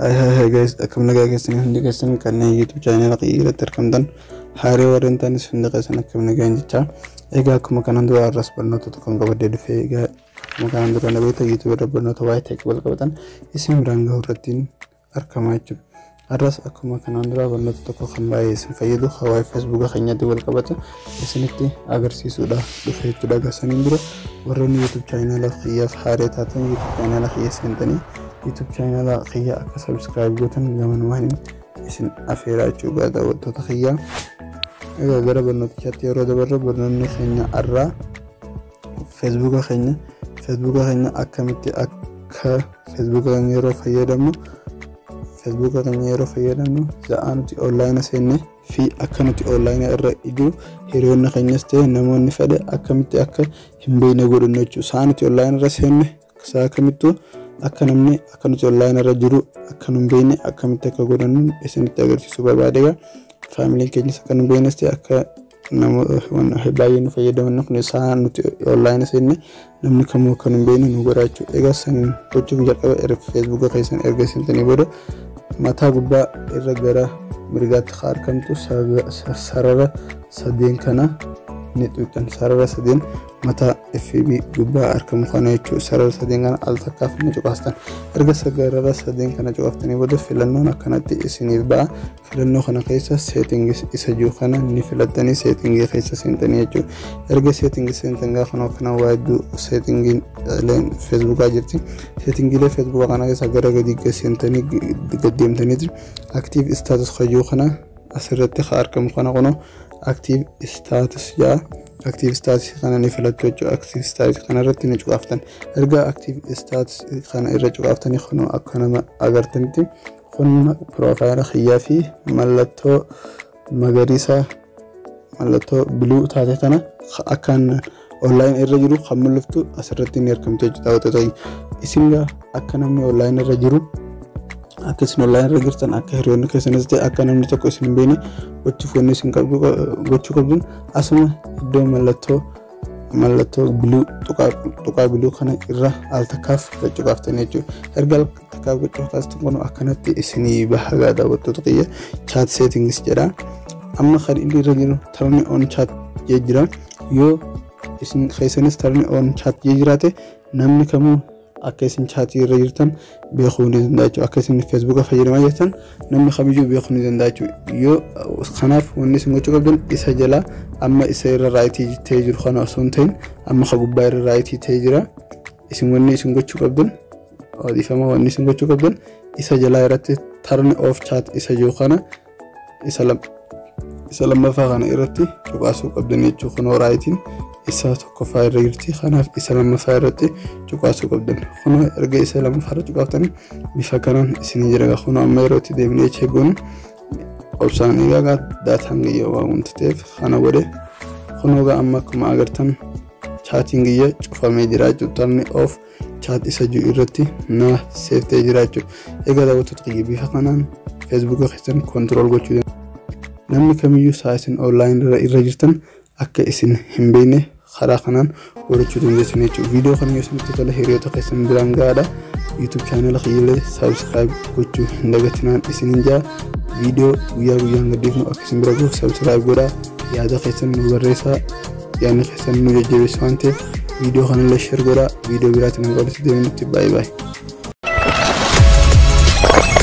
Hi guys, akkam nagaa keessan hundi keessan kanneen YouTube channel qiyyaatti argamtan haaree warreen taanis hundi keessan akkam nagaan jecha egaa akkuma kanaan dura arras barnoota tokko qabadee dhufee egaa akkuma kanaan dura nabeeta YouTube irra barnoota waa'ee tech wal qabatan isin biraan gahuu irratti argamaa jechuudha. Arras akkuma kanaan dura barnoota tokko kan baay'ee isin fayyadu waa'ee Facebook keenyatti wal qabatu isinitti agarsiisuudhaaf dhufee jechuudha. Gasaniin dura warroonni YouTube channel qiyyaaf haaree taatan YouTube channel qiyyaa seentanii YouTube channel qiyyaa akka subscribe gootan gaman waan isin afeeraa jechuudha daawwattoota qiyyaa. Egaa gara barnootichaatti yeroo dabarru barnoonni keenya irraa Facebook keenya akkamitti akka Facebook keenya yeroo fayyadamnu za'anuti online seenne fi akka nuti online irra idu hiriyoonni keenyas ta'e namoonni fedhe akkamitti akka hin beekne godhannu jechuudha. Sa'anuti online irra seenne saa kamittu akka namni akka nuti online irra jiru akka nun beekne akkamitti akka godhannu isinitti agarsiisuu barbaadega. Family keenyas akka nun beeknes ta'e akka namoonni baay'ee nu fayyadaman kun saa nuti online seenne namni kamuu akka nun beekne nu godha jechuudha. Egaa san gochuu jalqaba Facebook keessan erga seentanii booda mataa gubbaa irra gara mirgaatti argamtu sarara sadeen kana ni tuqxan. Sarara sadeen mataa FB gubbaa argamu kana jechuudha. Sarara sadeen kana al takkaaf ni cuqaastan. Erga sarara sadeen kana cuqaaftanii booda filannoon akkanatti isiniif ba'a. Filannoo kana keessa settings isa jiru kana ni filattanii settings keessa seentanii jechuudha. Erga settings seentan gaafa kana waayiduu settings Facebook jirti. Settings Facebook kana keessa gara gadi seentanii gaddeemtanii active status jiru kana asirratti argamu kana qono active status jaa active status kana ni filattu jechuudha. Active status kana irratti ni cuqaaftan. Erga active status kana irra cuqaaftanii qono akka nama agartanitti kun profile khiyyaa fi mallattoo magariisa mallattoo blue taate tana akkan online irra jiru kan mul'iftu asirratti ni argamte jechuudha. Isin akka namni online irra jiru akka isin online irra jirtan akka hiriyoonni keessanis ta'e akka namni tokko isin hin beekne gochuufoonni isin gochuu qabdun asuma iddoo mallattoo blue tuqaa blue kana irra al takkaaf cuqaaftanii jechuudha. Erga al takkaaf cuqaaftan kun akkanatti isinii bahagaa daawwattoota qiyya chat settings jedha. Amma kan inni irra jiru turn on chat jira. Yoo isin keessanis turn on chat jiraate namni kamuu akka isin chat irra jirtan beekuu ni danda'a jechuudha. Akka isin Facebook fayyadamaa jirtan namni kamiyyuu beekuu ni danda'a jechuudha. Yoo kanaaf wanni isin gochuu qabdan isa jala amma isa irra raayitii ta'ee jiru kana osoo hin ta'in amma ka gubbaa irra raayitii ta'ee jira. Isin wanni isin gochuu qabdan odeeffama wanni isin gochuu qabdan isa jala irratti turn off chat isa jiru kana isa lammaffaa kana irratti cuqaasuu qabdan jechuudha. Kun raayitiin isa tokkoffaa irra jirti. Kanaaf isa lammaffaa irratti cuqaasuu qabdan. Kun erga isa lammaffaa irra cuqaaftanii bifa kanaan isin jira. Kun amma yeroo itti deemnee cheegoon obsaan egaa daataan guyyaa waan wanti ta'eef kana godhe kun egaa amma akkuma agartan chatting guyyaa cufamee jira jechuudha. Turn off chat isa jiru irratti na seeftee jira jechuudha. Egaa daawwattoota qiyya bifa kanaan Facebook keessan control gochuu dandeessu. Namni kamiyyuu saa isin online irra jirtan akka isin hin beekne karaa kanaan godhachuu dandeessu jechuudha. Viidiyoo kana yoo isinitti tole hiriyoota keessan biraan gahaadha. YouTube channel qiyyalee subscribe gochuu hin dagatinaan isinin jaa. Viidiyoo guyyaa guyyaan gadhiifnu akka isin bira gahuuf subscribe godhaa. Yaada keessan nu barreessaa. Yaadni keessan nu jajjabeessu waan ta'eef viidiyoo kanallee share godhaa. Viidiyoo biraatiin hanga walitti deebinutti bye bye.